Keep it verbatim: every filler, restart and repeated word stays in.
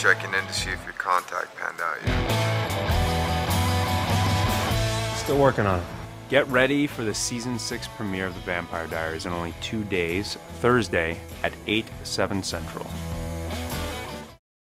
checking in to see if your contact panned out yet. Still working on it. Get ready for the season six premiere of The Vampire Diaries in only two days, Thursday at eight, seven Central.